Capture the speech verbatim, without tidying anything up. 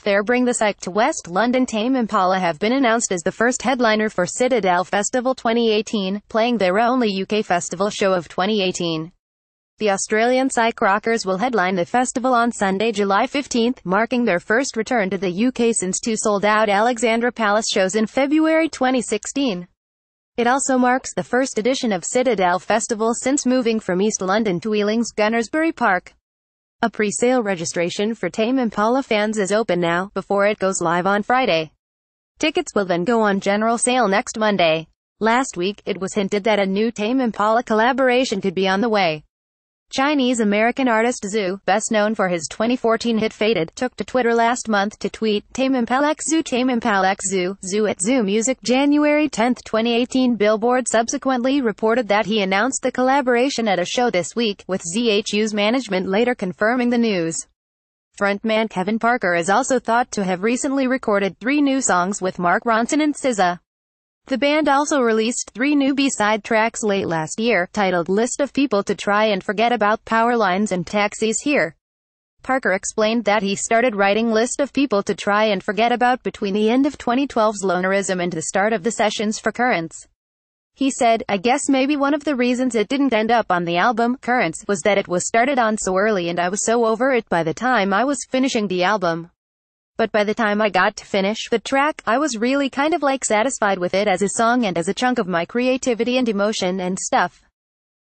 their Bring the Psych to West London. Tame Impala have been announced as the first headliner for Citadel Festival twenty eighteen, playing their only U K festival show of twenty eighteen. The Australian psych rockers will headline the festival on Sunday, July fifteenth, marking their first return to the U K since two sold-out Alexandra Palace shows in February twenty sixteen. It also marks the first edition of Citadel Festival since moving from East London to Ealing's Gunnersbury Park. A pre-sale registration for Tame Impala fans is open now, before it goes live on Friday. Tickets will then go on general sale next Monday. Last week, it was hinted that a new Tame Impala collaboration could be on the way. Chinese-American artist Zhu, best known for his twenty fourteen hit Faded, took to Twitter last month to tweet, Tame Impala x Zhu Tame Impala x Zhu, Zhu at Zhu Music. January tenth, twenty eighteen. Billboard subsequently reported that he announced the collaboration at a show this week, with Z H U's management later confirming the news. Frontman Kevin Parker is also thought to have recently recorded three new songs with Mark Ronson and S Z A. The band also released three new B-side tracks late last year, titled List of People to Try and Forget About, Power Lines and Taxis Here. Parker explained that he started writing List of People to Try and Forget About between the end of twenty twelve's Lonerism and the start of the sessions for Currents. He said, I guess maybe one of the reasons it didn't end up on the album, Currents, was that it was started on so early and I was so over it by the time I was finishing the album. But by the time I got to finish the track, I was really kind of like satisfied with it as a song and as a chunk of my creativity and emotion and stuff.